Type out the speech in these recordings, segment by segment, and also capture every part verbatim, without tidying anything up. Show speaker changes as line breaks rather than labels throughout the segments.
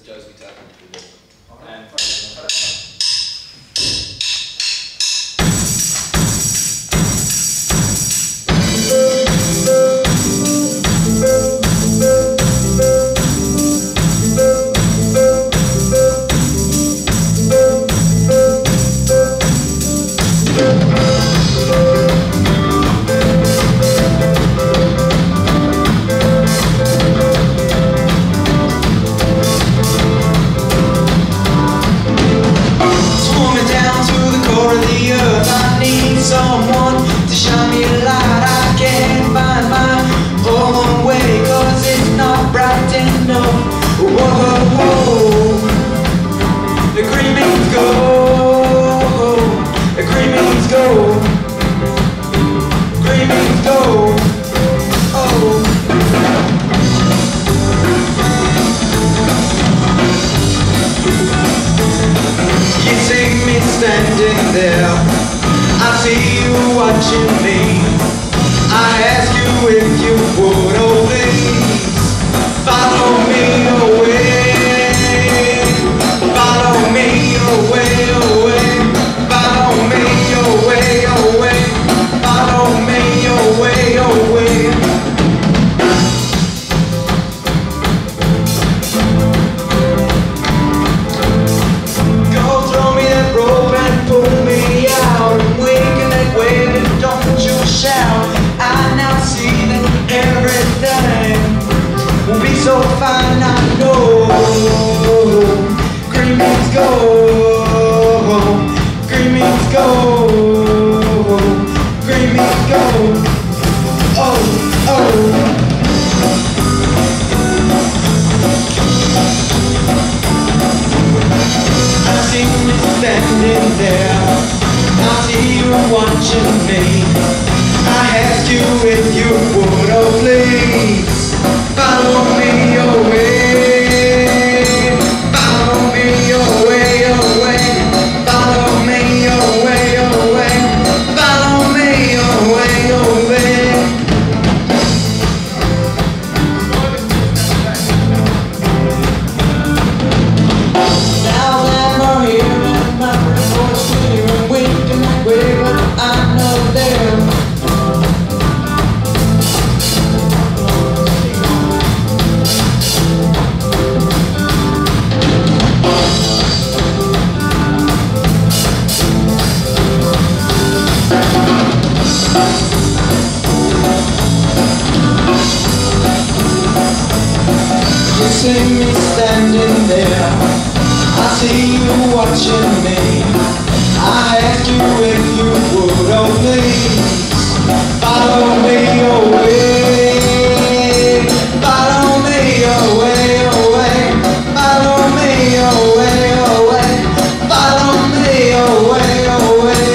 Joe's guitar. And
someone to shine me a light. I can't find my own way, cause it's not bright enough. Whoa, whoa, the green means go, the green means go, green means go, oh. You see me standing there, I see you watching me. I ask you if you would, oh please follow me away, follow me away, away, follow me away, away, follow me away, away. Go throw me that rope and pull me out. Shout. I now see that everything will be so fine. I know green means go, green means go, green means go, oh, oh. I see me standing there, I see you watching me. I ask you if you would, oh please follow me away, follow me away, away, follow me away, away, follow me away, away. Now that I'm here and my report's clear and winking that way, but I know them. You see me standing there, I see you watching me. I ask you if you would, oh please follow me away, follow me away, away, follow me away, away, follow me away, away.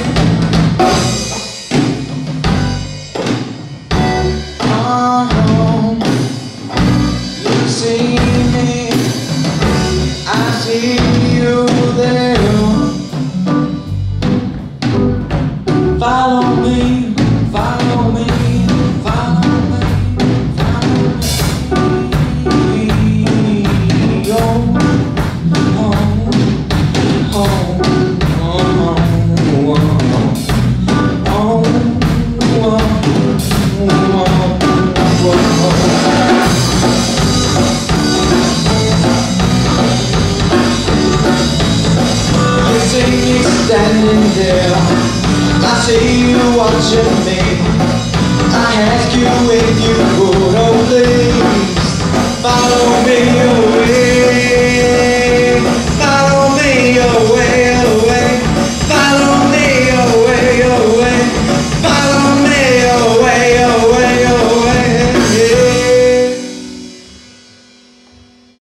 You see me, I see you there. Follow me, follow me, follow me, follow me. Home, home, home, home, home, you see me standing there, I see you watching me. I ask you if you would, oh please